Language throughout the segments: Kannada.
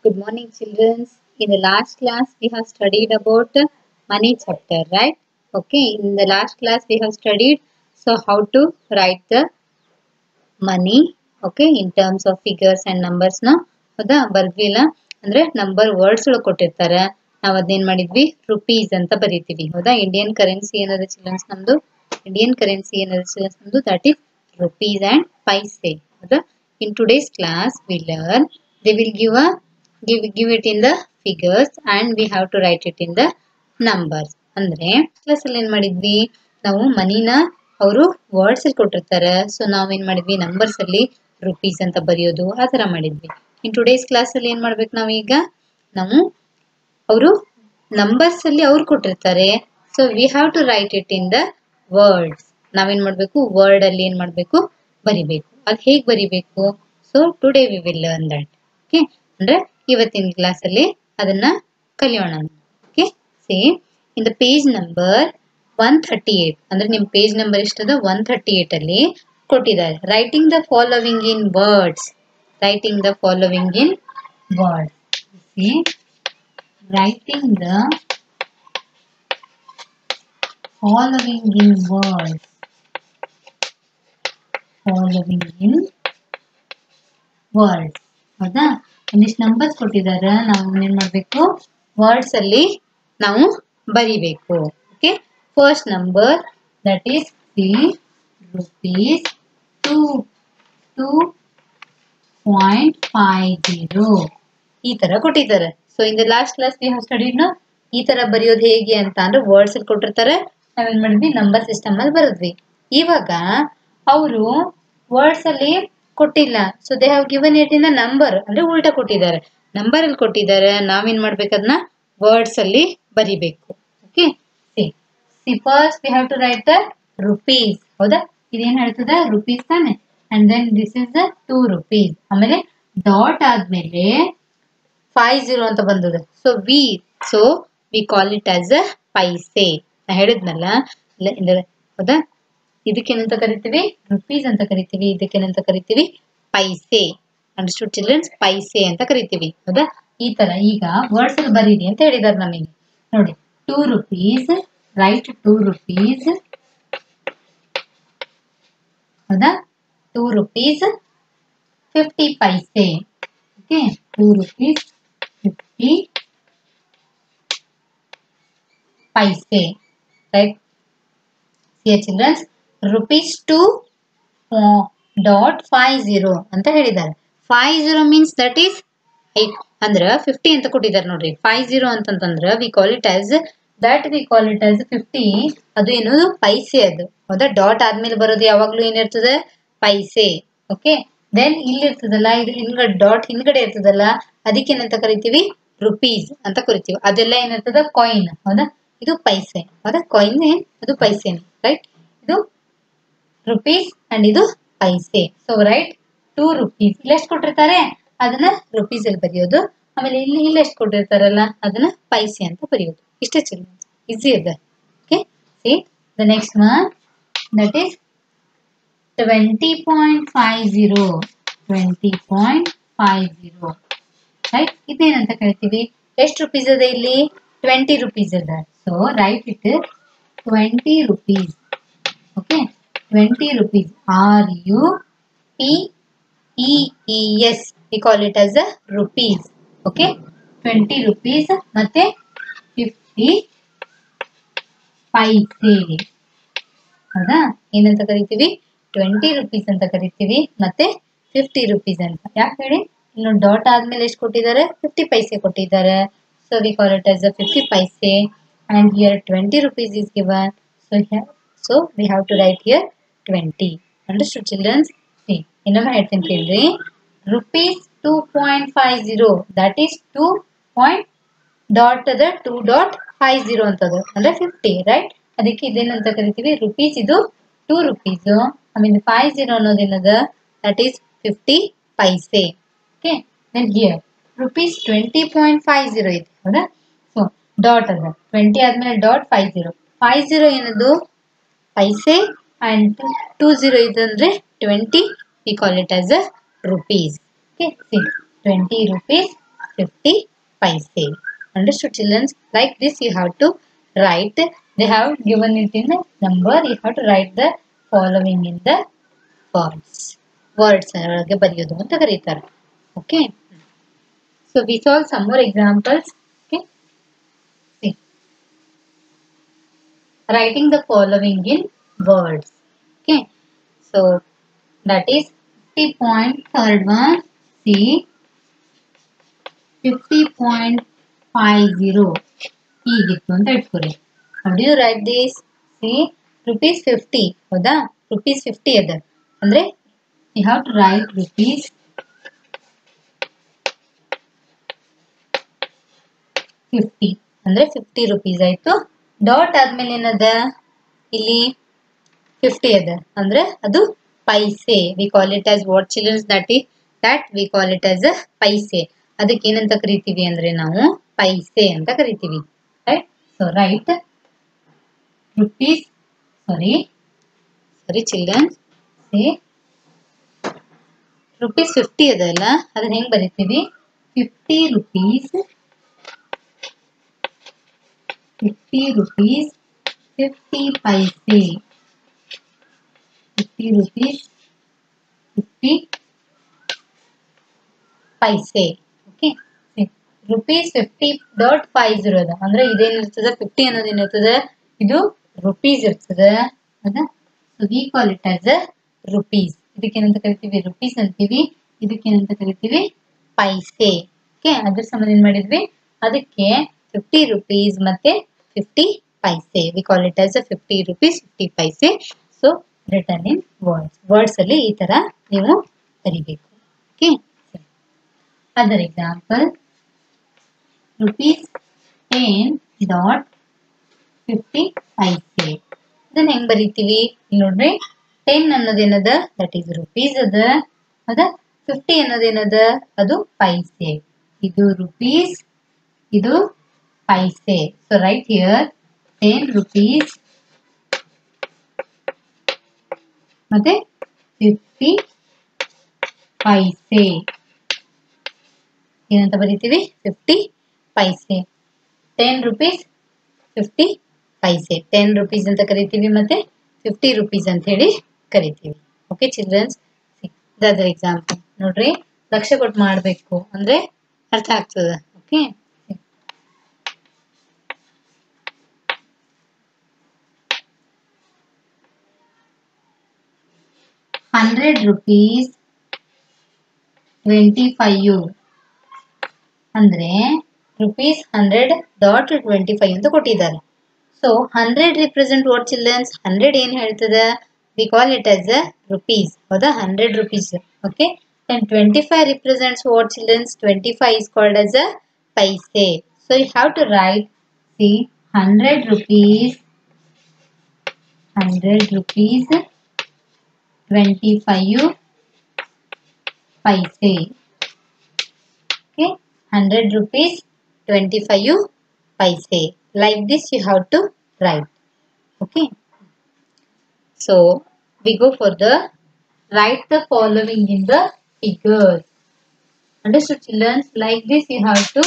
Good morning, children. In the last class, we have studied about money chapter, right? Okay, in the last class, we have studied how to write the money, okay, in terms of figures and numbers ನ ಹೌದಾ ಬರ್ದಿಲ್ಲ ಅಂದ್ರೆ ನಂಬರ್ ವರ್ಡ್ಸ್ ಕೊಟ್ಟಿರ್ತಾರೆ ನಾವು ಅದನ್ನೇನ್ ಮಾಡಿದ್ವಿ ರುಪೀಸ್ ಅಂತ ಬರೀತೀವಿ ಹೌದಾ ಇಂಡಿಯನ್ ಕರೆನ್ಸಿ ಏನದ ಚಿಲ್ಡ್ರನ್ಸ್ ನಮ್ದು that is rupees and paise ಹೌದಾ in today's class we learn they will give it in the figures and we have to write it in the numbers ಅಂದ್ರೆ ಕ್ಲಾಸ್ ಅಲ್ಲಿ ಏನ್ ಮಾಡಿದ್ವಿ ನಾವು ಮನಿನ ಅವರು ವರ್ಡ್ಸ್ ಅಲ್ಲಿ ಕೊಟ್ಟಿರ್ತಾರೆ ಸೊ ನಾವೇನ್ ಮಾಡಿದ್ವಿ ನಂಬರ್ಸ್ ಅಲ್ಲಿ ರುಪೀಸ್ ಅಂತ ಬರೆಯೋದು ಆ ತರ ಮಾಡಿದ್ವಿ ಇನ್ ಟುಡೇಸ್ ಕ್ಲಾಸ್ ಅಲ್ಲಿ ಏನ್ ಮಾಡ್ಬೇಕು ನಾವೀಗ ನಾವು ಅವರು ನಂಬರ್ಸ್ ಅಲ್ಲಿ ಅವ್ರು ಕೊಟ್ಟಿರ್ತಾರೆ so we have to write it in the words ನಾವೇನ್ ಮಾಡ್ಬೇಕು ವರ್ಡ್ ಅಲ್ಲಿ ಏನ್ ಮಾಡ್ಬೇಕು ಬರಿಬೇಕು ಅದು ಹೇಗ್ ಬರಿಬೇಕು so today we will learn that okay ಅಂದ್ರೆ ಇವತ್ತಿನ ಕ್ಲಾಸ್ ಅಲ್ಲಿ ಅದನ್ನ ಕಲಿಯೋಣ okay same in the page number 138 ಅಂದ್ರೆ ನಿಮ್ ಪೇಜ್ ನಂಬರ್ ಎಷ್ಟದ 138 ಅಲ್ಲಿ ಕೊಟ್ಟಿದ್ದಾರೆ writing the following in words writing the following in words see writing the following in words ಹೌದಾ ಒಂದಿಷ್ಟು ನಂಬರ್ಸ್ ಕೊಟ್ಟಿದ್ದಾರೆ ನಾವು ಏನ್ ಮಾಡ್ಬೇಕು ವರ್ಡ್ಸ್ ಅಲ್ಲಿ ನಾವು ಬರಿಬೇಕು okay first number that is rupees 2.50 ಈ ತರ ಕೊಟ್ಟಿದ್ದಾರೆ so in the last class we have studied no ಈ ತರ ಬರೆಯೋದು ಹೇಗೆ ಅಂತ ಅಂದ್ರೆ ವರ್ಡ್ಸ್ ಅಲ್ಲಿ ಕೊಟ್ಟಿರ್ತಾರೆ ನಾವೇನ್ ಮಾಡಿದ್ವಿ ನಂಬರ್ ಸಿಸ್ಟಮ್ ಅಲ್ಲಿ ಬರೆದ್ವಿ ಇವಾಗ ಅವರು ವರ್ಡ್ಸ್ ಅಲ್ಲಿ ಕೊಟ್ಟಿಲ್ಲ so they have given it in the number ಅಂದ್ರೆ ಉಲ್ಟಾ ಕೊಟ್ಟಿದ್ದಾರೆ ನಂಬರ್ ಅಲ್ಲಿ ಕೊಟ್ಟಿದ್ದಾರೆ ನಾವೇನ್ ಮಾಡ್ಬೇಕು ಅದನ್ನ ವರ್ಡ್ಸ್ ಅಲ್ಲಿ ಬರಿಬೇಕು okay see first we have to write the rupees ಹೌದಾ ಇದೇನ್ ಹೇಳ್ತದ rupees ತಾನೆ and then this is the 2 rupees ಆಮೇಲೆ ಡಾಟ್ ಆದ್ಮೇಲೆ 50 ಅಂತ ಬಂದದ so we call it as a paise ನಾ ಹೇಳಿದ್ನಲ್ಲ ಹೌದಾ ಇದಕ್ಕೇನಂತ ಕರಿತೀವಿ rupees ಅಂತ ಕರಿತೀವಿ ಇದಕ್ಕೇನಂತ ಕರಿತೀವಿ paise ಅಂಡರ್ಸ್ಟುಡ್ ಚಿಲ್ಡ್ರನ್ಸ್ paise ಅಂತ ಕರಿತೀವಿ ಹೌದಾ ಈ ತರ ಈಗ ವರ್ಡ್ಸ್ ಅಲ್ಲಿ ಬರೀರಿ ಅಂತ ಹೇಳಿದಾರೆ ನಮಗೆ ನೋಡಿ 2 rupees write 2 rupees ಹೌದಾ 2 rupees 50 paise okay 2 rupees 50 paise right here children rupees 2.50 ಅಂತ ಹೇಳಿದ್ದಾರೆ 50 means that is ಅಂದ್ರೆ 50 ಅಂತ ಕೊಟ್ಟಿದ್ದಾರೆ ನೋಡ್ರಿ 50 ಅಂತಂದ್ರೆ we call it as 50 ಅದು ಏನು ಪೈಸೆ ಅದು ಹೌದಾ ಡಾಟ್ ಆದ್ಮೇಲೆ ಬರೋದು ಯಾವಾಗ್ಲೂ ಏನಿರ್ತದೆ ಪೈಸೆ ಓಕೆ ದೆನ್ ಇಲ್ಲಿ ಇರ್ತದಲ್ಲ ಇದು ಹಿಂದ್ಗಡೆ ಡಾಟ್ ಹಿಂದ್ಗಡೆ ಇರ್ತದಲ್ಲ ಅದಕ್ಕೇನಂತ ಕರಿತೀವಿ ರುಪೀಸ್ ಅಂತ ಕರಿತೀವಿ ಅದೆಲ್ಲ ಏನಿರ್ತದ ಕಾಯಿನ್ ಹೌದಾ ಇದು ಪೈಸೆ ಹೌದಾ ಕಾಯಿನ್ ಅದು ಪೈಸೆನೆ ರೈಟ್ ಇದು ರುಪೀಸ್ ಅಂಡ್ ಇದು ಪೈಸೆ ಸೊ ರೈಟ್ 2 rupees ಇಲ್ಲಿ ಎಷ್ಟು ಕೊಟ್ಟಿರ್ತಾರೆ ಅದನ್ನ ರುಪೀಸ್ ಅಲ್ಲಿ ಬರೆಯೋದು ಆಮೇಲೆ ಇಲ್ಲಿ ಎಷ್ಟು ಕೊಟ್ಟಿರ್ತಾರಲ್ಲ ಅದನ್ನ ಪೈಸೆ ಅಂತ ಬರೆಯೋದು ಇಷ್ಟೇ ಚಿಲ್ಡ್ರನ್ ಈಸಿ ಇದೆ okay see the next one that is 20.50 right ಇದೇನಂತ ಕರಿತೀವಿ ಎಷ್ಟು ರುಪೀಸ್ ಇದೆ ಇಲ್ಲಿ 20 rupees ಇದೆ so write it 20 rupees okay 20 rupees RUPEES we call it as a rupees okay 20 rupees ಮತ್ತೆ 50 paise ಹೌದಾ ಏನಂತ ಕರಿತೀವಿ 20 rupees ಅಂತ ಕರಿತೀವಿ ಮತ್ತೆ 50 rupees ಅಂತ ಯಾಕೆ ಹೇಳಿ ಇನ್ನು ಡಾಟ್ ಆದ್ಮೇಲೆ ಎಷ್ಟು ಕೊಟ್ಟಿದ್ದಾರೆ 50 paise ಕೊಟ್ಟಿದ್ದಾರೆ so we call it as a 50 paise and here 20 rupees is given so we have to write here 20 understood children see ಇನ್ನೊಮ್ಮೆ ಹೇಳ್ತೀನಿ ಕೇಳ್ರಿ rupees 2.50 that is 2.50 ಅಂತದು ಅಂದ್ರೆ 50 ರೈಟ್ ಅದಕ್ಕೆ ಇದೇನಂತ ಕರಿತೀವಿ ರುಪೀಸ್ ಇದು 2 rupees ಆಮೇಲೆ 50 ಅನ್ನೋದೇನದ that is 50 paise okay then here rupees 20.50 ಇದೆ ಹೌದಾ ಸೊ ಡಾಟ್ ಅದ 20 ಆದ್ಮೇಲೆ ಡಾಟ್ 50 ಏನದು ಪೈಸೆ and 20 ಇದಂದ್ರೆ 20 we call it as a rupees okay see 20 rupees 50 paise. Understood, children? Like this you have to write. They have given it in a number. You have to write the following in the words. Words ಒಳಗೆ ಬರೆಯೋದು ಅಂತ ಕರೀತಾರೆ. Okay. So we solve some more examples. Okay. See. Writing the following in words. Okay. So that is 50 point. Third one. See. 50.50 ಹೀಗಿತ್ತು ಅಂತ ಇಟ್ಕೊರಿ. How do you write this? See, rupees 50 ಹೌದಾ, rupees 50 ಅದ ಅಂದ್ರೆ you have to write rupees 50 ಅಂದ್ರೆ 50 rupees ಆಯ್ತು. ಡಾಟ್ ಆದ್ಮೇಲೆ ಏನದ ಇಲ್ಲಿ 50 ಅದ ಅಂದ್ರೆ ಅದು ಪೈಸೆ. we call it as what, children? that we call it as a ಪೈಸೆ. ಅದಕ್ಕೆ ಏನಂತ ಕರಿತೀವಿ ಅಂದ್ರೆ ನಾವು ಪೈಸೆ ಅಂತ ಕರಿತೀವಿ. Right? So write rupees, sorry children, rupees 50 ಅದಲ್ಲ, ಅದನ್ನ ಹೆಂಗ್ ಬರಿತೀವಿ? 50 rupees 50 paise. 50 rupees 50 paise. Okay, rupees 50.50 ಅದ ಅಂದ್ರೆ ಇದೇನಿರ್ತದ, 50 ಅನ್ನೋದು ಏನಿರ್ತದ, ಇದು ರುಪೀಸ್ ಇರ್ತದ. ಹೌದಾ? So we call it as a rupees. ಇದಕ್ಕೇನಂತ ಕರಿತೀವಿ? ರುಪೀಸ್ ಅಂತೀವಿ. ಇದಕ್ಕೇನಂತ ಕರಿತೀವಿ? ಪೈಸೆ. ಓಕೆ, ಅದ್ರ ಸಂಬಂಧ ಏನ್ ಮಾಡಿದ್ವಿ, ಅದಕ್ಕೆ 50 rupees ಮತ್ತೆ 50 paise. We call it as a 50 rupees 50 paise. So written in words. Words ಅಲ್ಲಿ ಈ ತರ ನೀವು ಬರಿಬೇಕು. Okay, other example rupees 10.50 paise. ಇದನ್ನ ಹೆಂಗ್ ಬರಿತೀವಿ ನೋಡ್ರಿ? 10 ಅನ್ನೋದೇನದ, ದಟ್ ಈಸ್ ರುಪೀಸ್ ಅದ. ಹೌದಾ? 50 ಅನ್ನೋದೇನದ, ಅದು ಪೈಸೆ. ಇದು ರುಪೀಸ್, ಇದು paise. So right here 10 rupees ಮತ್ತೆ 50 paise. ಏನಂತ ಬರೀತೀವಿ? 50 paise. 10 rupees 50 paise. 10 rupees ಅಂತ ಕರಿತೀವಿ ಮತ್ತೆ 50 rupees ಅಂತ ಹೇಳಿ ಕರಿತೀವಿ. ಓಕೆ ಚಿಲ್ಡ್ರನ್ಸ್, ಅದರ್ ಎಕ್ಸಾಂಪಲ್ ನೋಡ್ರಿ, ಲಕ್ಷ್ಯ ಕೊಟ್ಟು ಮಾಡಬೇಕು ಅಂದ್ರೆ ಅರ್ಥ ಆಗ್ತದ. ಓಕೆ, 100 rupees 25 ಅಂದ್ರೆ rupees 100.25 ಅಂತ ಕೊಟ್ಟಿದ್ದಾರೆ. So 100 represent what, children? 100 ಏನ್ ಹೇಳ್ತದ? we call it as a rupees. ಹೌದಾ? 100 rupees. Okay, and 25 represents what, children? 25 is called as a paise. So you have to write, see, 100 rupees 25 paise. Okay, 100 rupees 25 paise. Like this you have to write. Okay, so we go for the write the following in the figures. Understood, children? Like this you have to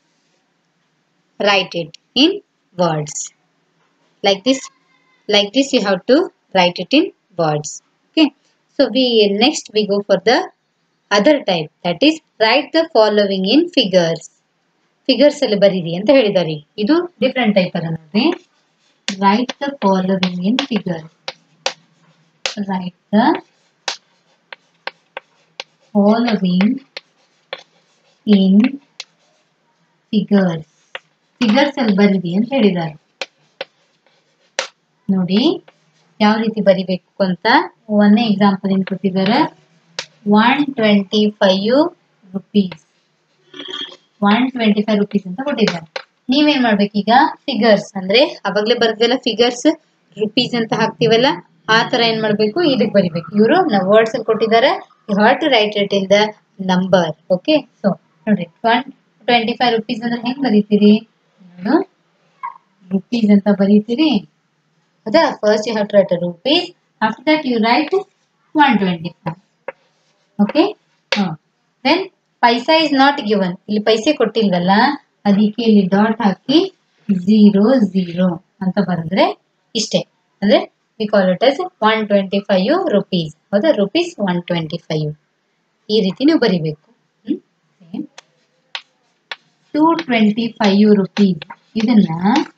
write it in words. Like this you have to write it in words. Okay, so next we go for the other type, that is write the following in figures. Figures ಅಲ್ಲಿ ಬರೀರಿ ಅಂತ ಹೇಳಿದ್ದಾರೆ. ಇದು ಡಿಫ್ರೆಂಟ್ ಟೈಪ್ ಅದ ನೋಡ್ರಿ. Write the following in figures. Write the following in figures. Figures ಅಲ್ಲಿ ಬರೀರಿ ಅಂತ ಹೇಳಿದ್ದಾರೆ. ನೋಡಿ ಯಾವ ರೀತಿ ಬರಿಬೇಕು ಅಂತ ಒಂದೇ ಎಕ್ಸಾಂಪಲ್ ಏನ್ ಕೊಟ್ಟಿದ್ದಾರೆ. 125 rupees 125 rupees ಅಂತ ಕೊಟ್ಟಿದ್ದಾರೆ. ನೀವೇನ್ ಮಾಡ್ಬೇಕೀಗ? ಫಿಗರ್ಸ್ ಅಂದ್ರೆ ಅವಾಗ್ಲೇ ಬರ್ದ್ವಲ್ಲ ಫಿಗರ್ಸ್, ರುಪೀಸ್ ಅಂತ ಹಾಕ್ತಿವಲ್ಲ, ಆ ತರ ಏನ್ ಮಾಡ್ಬೇಕು, ಇದಕ್ ಬರಿಬೇಕು. ಇವರು ವರ್ಡ್ಸ್ ಅಲ್ಲಿ ಕೊಟ್ಟಿದ್ದಾರೆ. You have to write it in the number. Okay, so ನೋಡ್ರಿ 125 rupees ಅಂದ್ರೆ ಹೆಂಗ್ ಬರೀತೀರಿ? ರುಪೀಸ್ ಅಂತ ಬರೀತೀರಿ. ಹೌದಾ? First you have to write rupees. After that you write 125. Okay, then paisa is not given, ಇಲ್ಲಿ ಪೈಸೆ ಕೊಟ್ಟಿಲ್ವಲ್ಲ, ಅದಕ್ಕೆ ಇಲ್ಲಿ ಡಾಟ್ ಹಾಕಿ 00 ಅಂತ ಬರೆದ್ರೆ ಇಷ್ಟೇ. ಅಂದ್ರೆ we call it as 125 rupees. ಹೌದಾ, rupees 125 ಈ ರೀತಿ ನೀವು ಬರಿಬೇಕು. 225 rupees. ಇದನ್ನ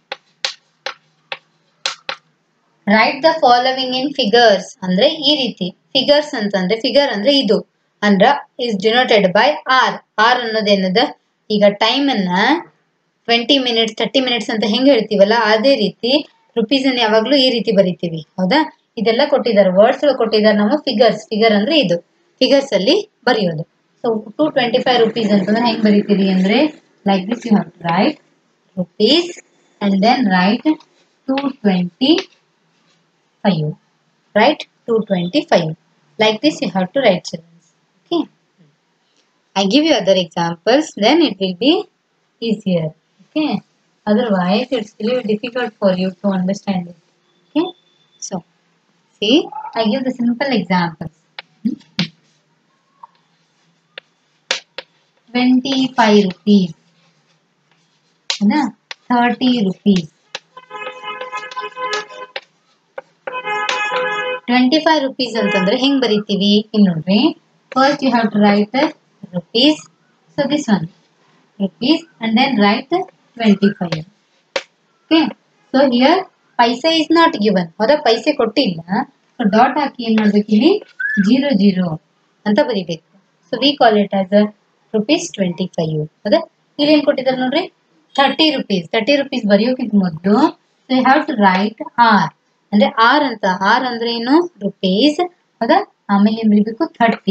write the following in figures ಅಂದ್ರೆ ಈ ರೀತಿ. ಫಿಗರ್ಸ್ ಅಂತಂದ್ರೆ ಫಿಗರ್ ಅಂದ್ರೆ ಇದು ಅಂದ್ರ is denoted by R. R ಅನ್ನೋದೇನದ, ಈಗ ಟೈಮ್ ಅನ್ನ 20 minutes 30 minutes ಅಂತ ಹೆಂಗ್ ಹೇಳ್ತೀವಲ್ಲ ಅದೇ ರೀತಿ ರುಪೀಸ್ ಅನ್ನ ಯಾವಾಗ್ಲೂ ಈ ರೀತಿ ಬರಿತೀವಿ. ಹೌದಾ, ಇದೆಲ್ಲ ಕೊಟ್ಟಿದ್ದಾರೆ, ವರ್ಡ್ಸ್ ಕೊಟ್ಟಿದ್ದಾರೆ. ನಾವು ಫಿಗರ್ಸ್, ಫಿಗರ್ ಅಂದ್ರೆ ಇದು, ಫಿಗರ್ಸ್ ಅಲ್ಲಿ ಬರೆಯೋದು. ಸೊ 225 rupees ಅಂತಂದ್ರೆ ಹೆಂಗ್ ಬರೀತೀರಿ ಅಂದ್ರೆ like this. You have to write rupees and then write 225. Write 225. Like this you have to write, children. Okay. I give you other examples, then it will be easier. Okay. Otherwise it's really difficult for you to understand it. Okay. So see, I give the simple examples. 25 rupees. 30 rupees. 25 rupees ಅಂತಂದ್ರೆ ಹೆಂಗ್ ಬರೀತೀವಿ ಇಲ್ಲಿ ನೋಡ್ರಿ. First you have to write rupees. So this one rupees and then write 25. Okay. So here paisa is not given. ಹೌದಾ, ಪೈಸೆ ಕೊಟ್ಟಿಲ್ಲ. ಸೊ ಡಾಟ್ ಹಾಕಿ ಏನ್ ಮಾಡ್ಬೇಕು, ಇಲ್ಲಿ 00 ಅಂತ ಬರೀಬೇಕು. So we call it as rupees 25. ಹೌದಾ, ಇಲ್ಲಿ ಏನ್ ಕೊಟ್ಟಿದ್ದಾರೆ ನೋಡ್ರಿ 30 rupees. 30 rupees ಬರೆಯೋಕ್ಕಿಂತ ಮೊದಲು so you have to write R. ಅಂದ್ರೆ ಆರ್ ಅಂತ, ಆರ್ ಅಂದ್ರೆ ಏನು ರುಪೀಸ್. ಹೌದಾ, ಆಮೇಲೆ ಏನ್ ಬರೀಬೇಕು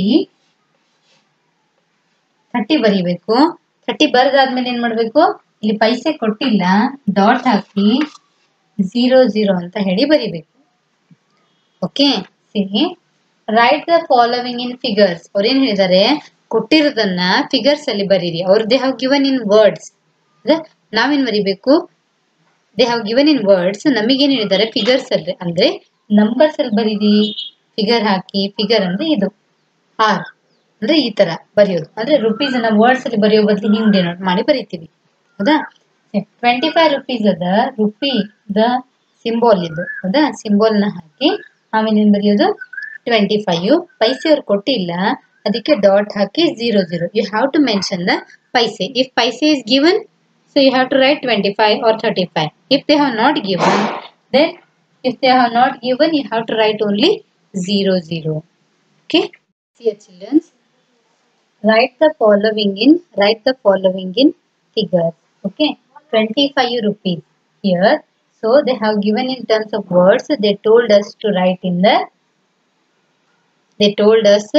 30 ಬರೀಬೇಕು. 30 ಬರೆದಾದ್ಮೇಲೆ ಏನ್ ಮಾಡ್ಬೇಕು, ಇಲ್ಲಿ ಪೈಸೆ ಕೊಟ್ಟಿಲ್ಲ, ಡಾಟ್ ಹಾಕಿ 00 ಅಂತ ಹೇಳಿ ಬರೀಬೇಕು. Okay. See, write the following in figures. ಅವ್ರೇನ್ ಹೇಳಿದ್ದಾರೆ, ಕೊಟ್ಟಿರೋದನ್ನ ಫಿಗರ್ಸ್ ಅಲ್ಲಿ ಬರೀರಿ. ಅವ್ರು they have given in words. ನಾವೇನ್ ಬರೀಬೇಕು, they have given in words. ನಮಗೇನ್ ಹೇಳಿದ್ದಾರೆ ಫಿಗರ್ಸ್ ಅಲ್ಲಿ ಅಂದ್ರೆ ನಂಬರ್ಸ್ ಅಲ್ಲಿ ಬರೀರಿ. ಫಿಗರ್ ಹಾಕಿ, ಫಿಗರ್ ಅಂದ್ರೆ ಇದು ಆರ್ ಅಂದ್ರೆ ಈ ತರ ಬರೆಯೋದು. ಅಂದ್ರೆ ರುಪೀಸ್ ಅನ್ನ ವರ್ಡ್ಸ್ ಅಲ್ಲಿ ಬರೆಯೋ ಬದಲು ಹಿಂಗ್ ಡಿನೋಟ್ ಮಾಡಿ ಬರೀತೀವಿ. ಹೌದಾ, 25 rupees ಅದ ರುಪಿ ದ ಸಿಂಬಾಲ್ ಇದು. ಹೌದಾ, ಸಿಂಬಾಲ್ ನ ಹಾಕಿ ಆಮೇಲೆ ಏನ್ ಬರೆಯೋದು 25. ಪೈಸೆ ಅವ್ರು ಕೊಟ್ಟಿಲ್ಲ, ಅದಕ್ಕೆ ಡಾಟ್ ಹಾಕಿ 00. You have to mention the paise. If paise is given, so you have to write 25 or 35. If they have not given, then you have to write only 00. Okay. See, children, write the following in figures. Okay. 25 rupees here. So they have given in terms of words. They told us to write in the. They have told us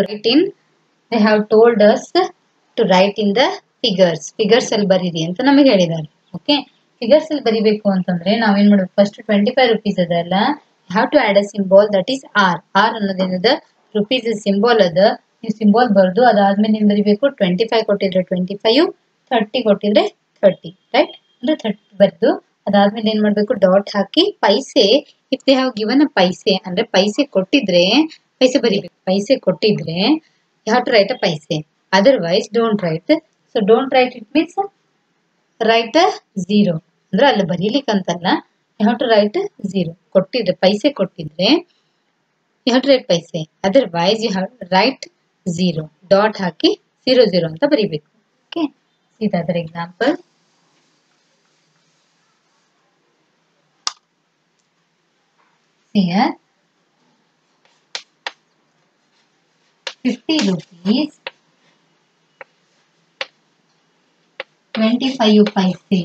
to write in the figures ಅಲ್ಲಿ ಬರೀರಿ ಅಂತ ನಮಗೆ ಹೇಳಿದ್ದಾರೆ. ಓಕೆ, ಫಿಗರ್ಸ್ ಅಲ್ಲಿ ಬರಿಬೇಕು ಅಂತಂದ್ರೆ ನಾವೇನ್ ಮಾಡ್ಬೇಕು, ಫಸ್ಟ್ 25 rupees ಅದಲ್ಲ, have to add a symbol that is R. R ಅನ್ನೋದೇನದ ರುಪೀಸ್ ಸಿಂಬಾಲ್ ಅದ. ನೀವು ಸಿಂಬಾಲ್ ಬರ್ದು ಅದಾದ್ಮೇಲೆ ಏನ್ ಬರಿಬೇಕು, 25 ಕೊಟ್ಟಿದ್ರೆ 25, 30 ಕೊಟ್ಟಿದ್ರೆ 30. ರೈಟ್, ಅಂದ್ರೆ 30 ಬರ್ದು ಅದಾದ್ಮೇಲೆ ಏನ್ ಮಾಡ್ಬೇಕು, ಡಾಟ್ ಹಾಕಿ paise. If they have given a paise ಅಂದ್ರೆ ಪೈಸೆ ಕೊಟ್ಟಿದ್ರೆ ಪೈಸೆ ಬರಿಬೇಕು. ಪೈಸೆ ಕೊಟ್ಟಿದ್ರೆ you have to write a paise. Otherwise don't write. So don't write it means write 0 ಅಂದ್ರೆ ಅಲ್ಲಿ ಬರೀಲಿಕ್ಕೆ ಅಂತಲ್ಲ, ಯು ಹ್ಯಾವ್ ಟು ರೈಟ್ 0. ಕೊಟ್ಟಿದ್ರೆ ಪೈಸೆ ಕೊಟ್ಟಿದ್ರೆ you have to write paise. Otherwise you have write 0. Dot ಹಾಕಿ 00 ಅಂತ ಬರೀಬೇಕು. ಓಕೆ, ಇದರ example. Here 50 rupees 25 paise.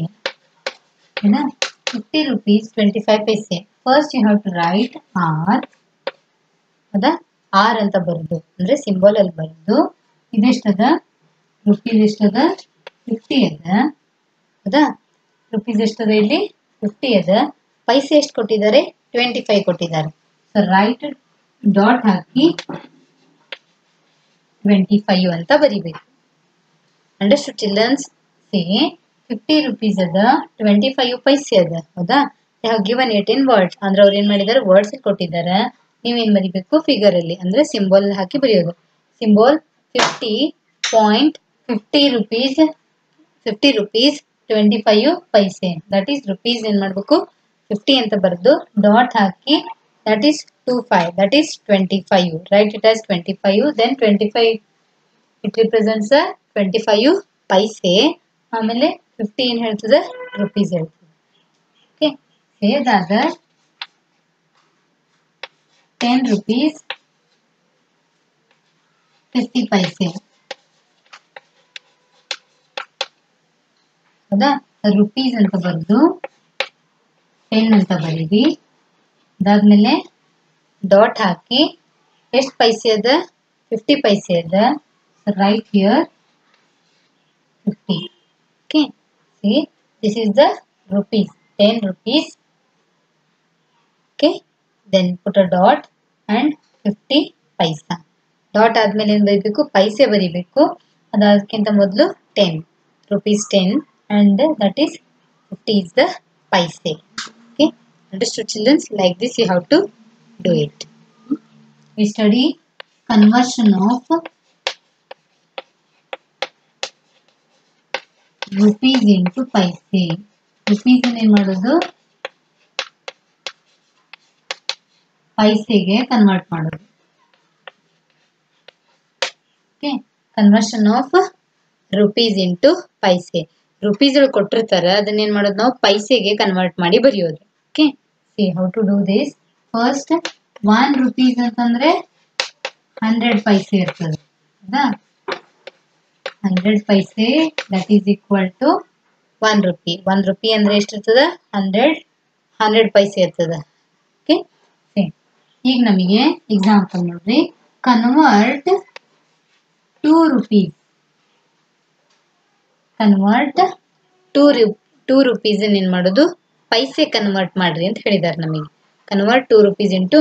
50 rupees 25 paise. First you have to write R. ಹೌದಾ, R ಅಂತ ಬರೆದು ಅಂದ್ರೆ ಸಿಂಬಲ್ ಅಲ್ಲಿ ಬರೆದು ಇದೆಷ್ಟದ ರುಪೀಸ್ ಎಷ್ಟದ 50 ಅದ. ಹೌದಾ, ರುಪೀಸ್ ಎಷ್ಟದ ಇಲ್ಲಿ 50 ಅದ. ಪೈಸೆ ಎಷ್ಟು ಕೊಟ್ಟಿದ್ದಾರೆ 25 ಕೊಟ್ಟಿದ್ದಾರೆ. ಸೊ ರೈಟ್ ಡಾಟ್ ಹಾಕಿ 25 ಅಂತ ಬರಿಬೇಕು. Understood children's? ಸೇ 50 rupees ಅದ, 25 ಪೈಸೆ ಅದ. ಹೌದಾ, they have given it in words. ಅಂದ್ರೆ ಅವ್ರು ಏನ್ ಮಾಡಿದ್ದಾರೆ, ವರ್ಡ್ಸ್ ಕೊಟ್ಟಿದ್ದಾರೆ. ನೀವೇನ್ ಬರಿಬೇಕು, ಫಿಗರ್ ಅಲ್ಲಿ ಅಂದ್ರೆ ಸಿಂಬಲ್ ಹಾಕಿ ಬರೆಯೋದು. Symbol 50 0.50 rupees 50 rupees 25 paise. That is rupees ಏನು ಮಾಡಬೇಕು 50 ಅಂತ ಬರೆದು ಡಾಟ್ ಹಾಕಿ that is 25 that is 25 write it as 25 then 25 it represents 25 paise ಆಮೇಲೆ 50 ಏನು ಹೇಳ್ತದೆ ರುಪೀಸ್ ಹೇಳ್ತದೆ. ಓಕೆ ಹೇಗಾದ 10 rupees 50 ಪೈಸೆ ಹೌದಾ. ರುಪೀಸ್ ಅಂತ ಬರೆದು 10 ಅಂತ ಬರೀರಿ. ಅದಾದ್ಮೇಲೆ ಡಾಟ್ ಹಾಕಿ ಎಷ್ಟು ಪೈಸೆ ಅದ 50 ಪೈಸೆ ಅದ. Write here 50. Okay see this is the rupees 10 rupees. Okay then put a dot and 50 paisa. Dot ಆದ್ಮೇಲೆ ಏನು ಬರೀಬೇಕು ಪೈಸೆ ಬರೀಬೇಕು. ಅದಕ್ಕಿಂತ ಮೊದಲು 10 rupees 10 and that is 50 is the paise. Okay, understood children? Like this you have to do it. We study conversion of rupees into paise. Rupees ಏನು ಮಾಡೋದು ಪೈಸೆಗೆ ಕನ್ವರ್ಟ್ ಮಾಡೋದು. Okay conversion of rupees into paise. Rupees ಕೊಟ್ಟಿರ್ತಾರೆ ಅದನ್ನೇನು ಮಾಡೋದು ನಾವು ಪೈಸೆಗೆ ಕನ್ವರ್ಟ್ ಮಾಡಿ ಬರೆಯೋದು. Okay see how to do this. First 1 rupees ಅಂತಂದ್ರೆ 100 ಪೈಸೆ ಇರ್ತದೆ ಹೌದಾ. 100 paise that is equal to 1 rupee. 1 rupee ಅಂದ್ರೆ ಎಷ್ಟಿರ್ತದೆ 100 ಪೈಸೆ ಇರ್ತದೆ. ಓಕೆ ಈಗ ನಮಗೆ ಎಕ್ಸಾಂಪಲ್ ನೋಡ್ರಿ. Convert 2 rupees. ಕನ್ವರ್ಟ್ 2 rupees ಏನು ಮಾಡೋದು ಪೈಸೆ ಕನ್ವರ್ಟ್ ಮಾಡ್ರಿ ಅಂತ ಹೇಳಿದ್ದಾರೆ ನಮಗೆ. Convert 2 rupees into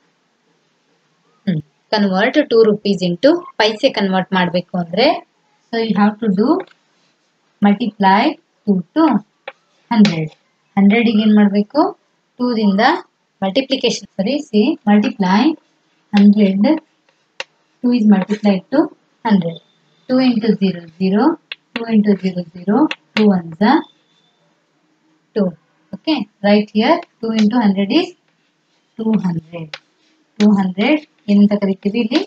convert 2 rupees into paise convert ಮಾಡಬೇಕು ಅಂದರೆ so you have to do multiply 2 to 100. 100ಗೆ ಏನು ಮಾಡಬೇಕು 2 ದಿಂದ multiplication see multiply 100. 2 is multiplied to 100. 2 into 0 0. 2 into 0 0. 2 ones are 2. Okay, right here 2 into 100 is 200. 200 ಎಂತ ಕರಿತೀವಿ ಇಲ್ಲಿ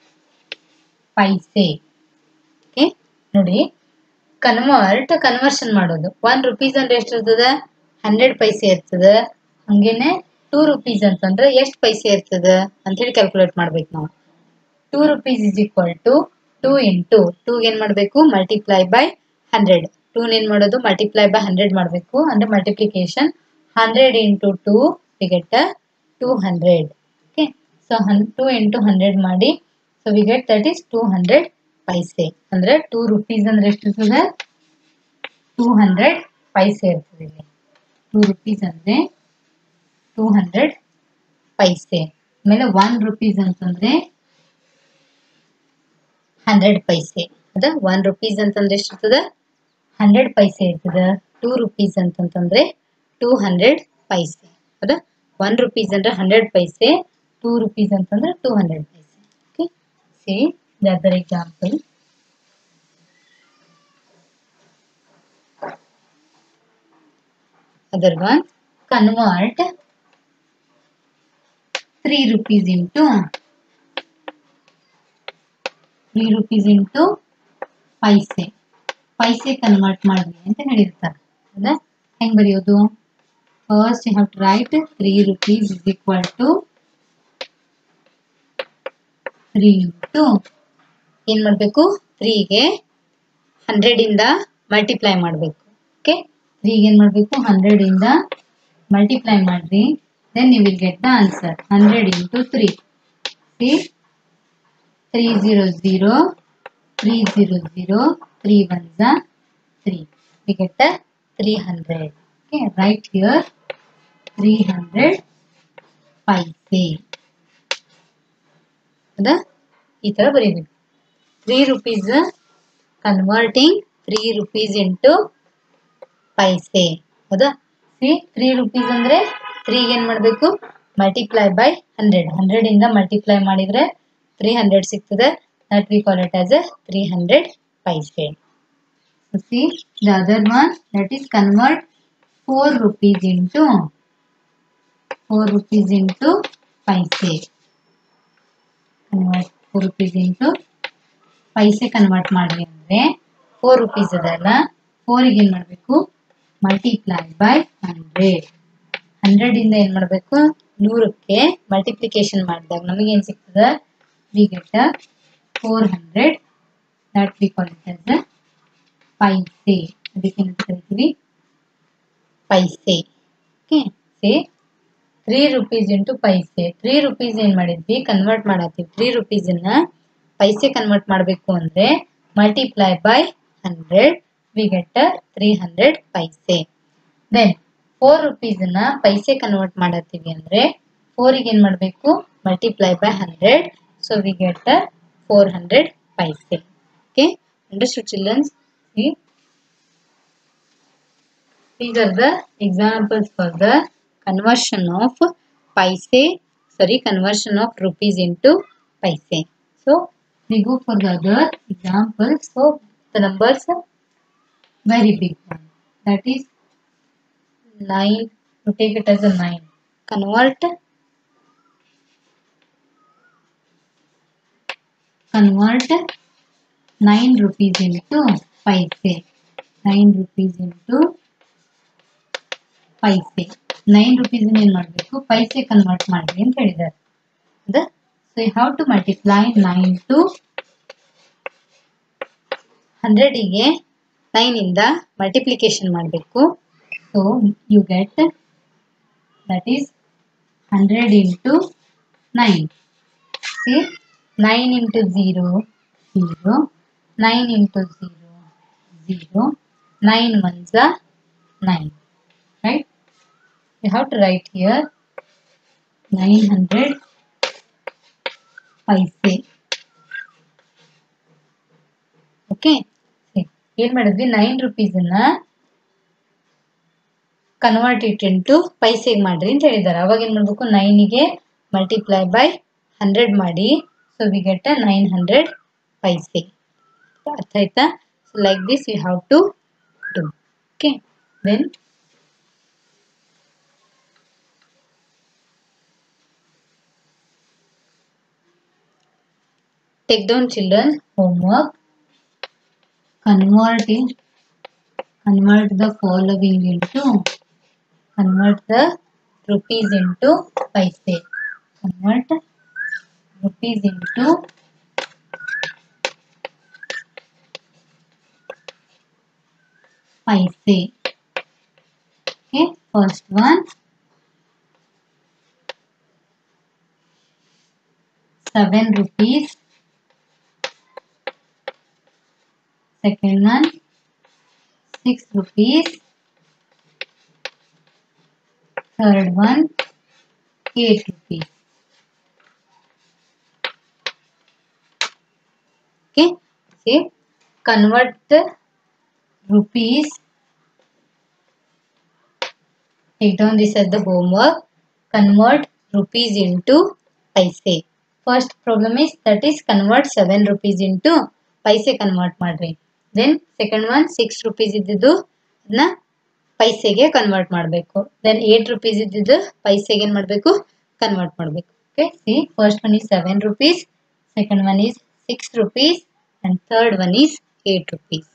ಪೈಸೆ. ಓಕೆ ನೋಡಿ ಕನ್ವರ್ಷನ್ ಮಾಡೋದು. 1 rupees ಅಂದ್ರೆ ಎಷ್ಟು ಇರ್ತದೆ 100 ಪೈಸೆ ಇರ್ತದೆ. ಹಂಗೇನೆ 2 rupees ಅಂತಂದ್ರೆ ಎಷ್ಟು ಪೈಸೆ ಇರ್ತದೆ ಅಂತ ಹೇಳಿ ಕ್ಯಾಲ್ಕುಲೇಟ್ ಮಾಡ್ಬೇಕು ನಾವು. 2 rupees is equal to 2 into 2 ಏನು ಮಾಡಬೇಕು ಮಲ್ಟಿಪ್ಲೈ ಬೈ 100. 2 ಏನು ಮಾಡೋದು ಮಲ್ಟಿಪ್ಲೈ ಬೈ 100 ಮಾಡಬೇಕು ಅಂದ್ರೆ multiplication 100 into 2 we get 200. Okay so 2 into 100 ಮಾಡಿ so we get that is 200 paise. ಅಂದ್ರೆ 2 rupees ಅಂದ್ರೆ ಎಷ್ಟು ಇರ್ತದೆ 200 ಪೈಸೆ ಇರ್ತದೆ ಇಲ್ಲಿ. 2 rupees ಅಂದ್ರೆ 200 ಪೈಸೆ. ಆಮೇಲೆ 1 rupees ಅಂತಂದ್ರೆ 100 ಪೈಸೆ. ಅದ 1 rupees ಅಂತಂದ್ರೆ ಎಷ್ಟಿರ್ತದ 100 ಪೈಸೆ ಇರ್ತದ. 2 rupees ಅಂತಂದ್ರೆ 200 ಪೈಸೆ. ಅದ 1 rupees ಅಂದ್ರೆ 100 ಪೈಸೆ. 2 rupees ಅಂತಂದ್ರೆ 200 paise. Okay see the other example. Other one convert 3 rupees into 3 rupees into paise. Paise convert ಮಾಡ್ರಿ ಅಂತ ಹೇಳಿರ್ತಾರೆ. ಹೌದಾ ಹೆಂಗ್ ಬರೆಯೋದು first you have to write 3 rupees is equal to 3 into ಏನು ಮಾಡಬೇಕು 3ಗೆ 100 ಇಂದ ಮಲ್ಟಿಪ್ಲೈ ಮಾಡಬೇಕು. ಓಕೆ 3ಗೆ ಏನು ಮಾಡಬೇಕು 100 ಇಂದ ಮಲ್ಟಿಪ್ಲೈ ಮಾಡ್ರಿ. then you will get the answer 100 into 3. see 300 300 3 ones are 3. we get 300. okay right here 300 ಪೈಸೆ. ಹೌದಾ ಈ ತರ ಬರೀಬೇಕು. 3 rupees converting 3 rupees into paise. ಹೌದಾ ಸಿ 3 rupees ಅಂದ್ರೆ 3 ಏನು ಮಾಡಬೇಕು ಮಲ್ಟಿಪ್ಲೈ ಬೈ 100. 100 ಇಂದ ಮಲ್ಟಿಪ್ಲೈ ಮಾಡಿದ್ರೆ 300 ಸಿಗ್ತದೆ. that we call it as a 300 paise. So see the other one, that is convert 4 rupees into paise. Convert 4 rupees into paise convert ಮಾಡ್ರಿ ಅಂದ್ರೆ 4 rupees ಅದಲ್ಲ 4 ಗೆ ಏನು ಮಾಡಬೇಕು ಮಲ್ಟಿಪ್ಲೈ ಬೈ 100. 100 ಇಂದ ಏನು ಮಾಡಬೇಕು 100ಕ್ಕೆ ಮಲ್ಟಿಪ್ಲಿಕೇಶನ್ ಮಾಡಿದಾಗ ನಮಗೆ ಏನು ಸಿಗ್ತದೆ we get 400 that we call it as a paise. ಅದಕ್ಕೆ ಏನು ಕರೀತೀವಿ paise. Okay say 3 rupees into paise. 3 rupees ಏನು ಮಾಡಿದ್ವಿ ಕನ್ವರ್ಟ್ ಮಾಡತ್ತೀವಿ 3 rupees ಅನ್ನ ಪೈಸೆ ಕನ್ವರ್ಟ್ ಮಾಡಬೇಕು ಅಂದ್ರೆ multiply by 100 we get 300 paise. then 4 rupees ಅನ್ನ ಪೈಸೆ ಕನ್ವರ್ಟ್ ಮಾಡತ್ತೀವಿ ಅಂದ್ರೆ 4 ಗೆ ಏನು ಮಾಡಬೇಕು multiply by 100 so we get 400 paise. okay understood children? See, these are the examples for the conversion of conversion of rupees into paise. So we go for the other examples. So the numbers are very big one, that is 9. To take it as a 9, convert 9 rupees into paise. 9 rupees into paise. 9 rupees ಏನು ಮಾಡಬೇಕು ಪೈಸೆ ಕನ್ವರ್ಟ್ ಮಾಡಿ ಅಂತ ಹೇಳಿದ್ದಾರೆ. So you have to multiply 9 to 100 ಗೆ 9 ಇಂದ ಮಲ್ಟಿಪ್ಲಿಕೇಶನ್ ಮಾಡಬೇಕು. So you get that is 100 into 9. See 9 into 0 0, 9 into 0 0, 9 ones are 9, right? You have to write here 900 paise. okay ಏನು ಮಾಡಿದ್ವಿ 9 rupees ಅನ್ನ ಕನ್ವರ್ಟ್ ಇಟ್ ಇಂಟು ಪೈಸೆಗೆ ಮಾಡ್ರಿ ಅಂತ ಹೇಳಿದ್ದಾರೆ. ಅವಾಗ ಏನು ಮಾಡಬೇಕು 9 ಗೆ ಮಲ್ಟಿಪ್ಲೈ ಬೈ 100 ಮಾಡಿ so we get 900 paise. ಅರ್ಥ ಆಯ್ತಾ? so like this you have to do. okay then take down children homework. Convert the following into convert the rupees into paise. Convert rupees into paise. okay first one 7 rupees. Second one 6 rupees. Third one 8 rupees. okay see convert the rupees. Take down this as the homework. Convert rupees into paise. First problem is that is convert 7 rupees into paise convert ಮಾಡ್ರಿ. then second one 6 rupees ಇದ್ದಿದ್ದು ಅದನ್ನ ಪೈಸೆಗೆ ಕನ್ವರ್ಟ್ ಮಾಡಬೇಕು. then 8 rupees ಇದ್ದಿದ್ದು ಪೈಸೆಗೆ ಏನು ಮಾಡಬೇಕು ಕನ್ವರ್ಟ್ ಮಾಡಬೇಕು. okay see first one is 7 rupees, second one is 6 rupees and third one is 8 rupees.